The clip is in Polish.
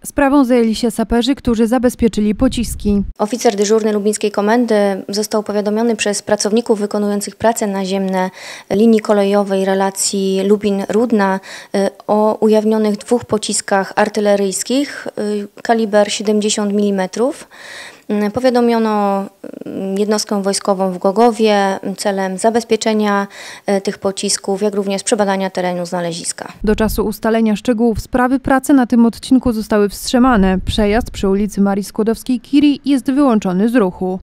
Sprawą zajęli się saperzy, którzy zabezpieczyli pociski. Oficer dyżurny Lubińskiej Komendy został powiadomiony przez pracowników wykonujących prace naziemne linii kolejowej relacji Lubin-Rudna o ujawnionych 2 pociskach artyleryjskich kaliber 70 mm. Powiadomiono jednostkę wojskową w Głogowie celem zabezpieczenia tych pocisków, jak również przebadania terenu znaleziska. Do czasu ustalenia szczegółów sprawy prace na tym odcinku zostały wstrzymane. Przejazd przy ulicy Marii Skłodowskiej-Curie jest wyłączony z ruchu.